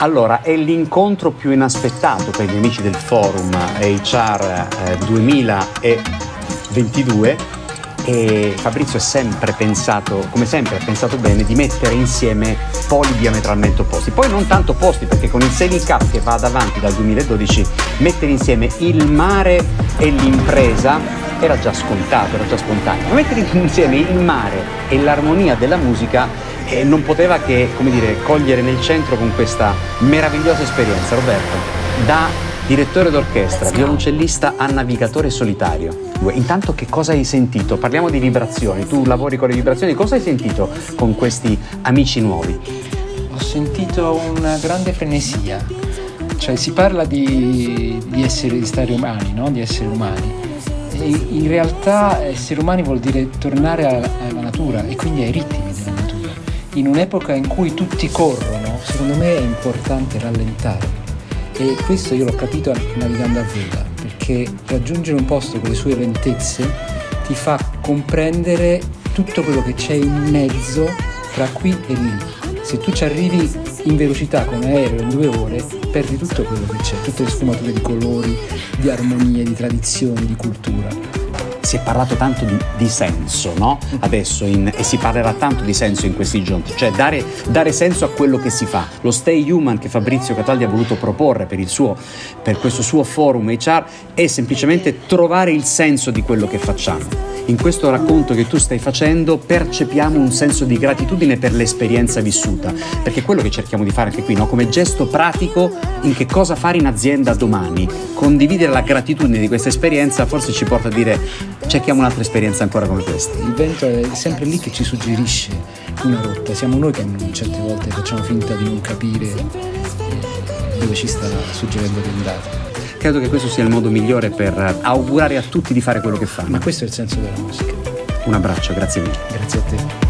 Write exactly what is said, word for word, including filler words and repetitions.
Allora, è l'incontro più inaspettato per gli amici del forum H R eh, duemilaventidue, e Fabrizio è sempre pensato, come sempre ha pensato bene, di mettere insieme poli diametralmente opposti. Poi non tanto opposti, perché con il sei V Cup che va avanti dal duemiladodici, mettere insieme il mare e l'impresa era già scontato, era già spontaneo. Ma mettere insieme il mare e l'armonia della musica eh, non poteva che, come dire, cogliere nel centro con questa meravigliosa esperienza. Roberto, da direttore d'orchestra, violoncellista a navigatore solitario, intanto che cosa hai sentito? Parliamo di vibrazioni, tu lavori con le vibrazioni, cosa hai sentito con questi amici nuovi? Ho sentito una grande frenesia, cioè si parla di, di essere, di stare umani, no? Di essere umani, e in realtà essere umani vuol dire tornare alla, alla natura e quindi ai ritmi della natura. In un'epoca in cui tutti corrono, secondo me è importante rallentare. E questo io l'ho capito navigando a vela, perché raggiungere un posto con le sue lentezze ti fa comprendere tutto quello che c'è in mezzo tra qui e lì. Se tu ci arrivi in velocità con aereo in due ore, perdi tutto quello che c'è, tutte le sfumature di colori, di armonie, di tradizioni, di cultura. Si è parlato tanto di, di senso, no? Adesso in, e si parlerà tanto di senso in questi giorni, cioè dare, dare senso a quello che si fa. Lo Stay Human che Fabrizio Cataldi ha voluto proporre per, il suo, per questo suo forum H R è semplicemente trovare il senso di quello che facciamo. In questo racconto che tu stai facendo percepiamo un senso di gratitudine per l'esperienza vissuta, perché è quello che cerchiamo di fare anche qui, no? Come gesto pratico in che cosa fare in azienda domani. Condividere la gratitudine di questa esperienza forse ci porta a dire cerchiamo un'altra esperienza ancora come questa. Il vento è sempre lì che ci suggerisce una rotta, siamo noi che certe volte facciamo finta di non capire dove ci sta suggerendo di andare. Credo che questo sia il modo migliore per augurare a tutti di fare quello che fanno. Ma questo è il senso della musica. Un abbraccio, grazie mille. Grazie a te.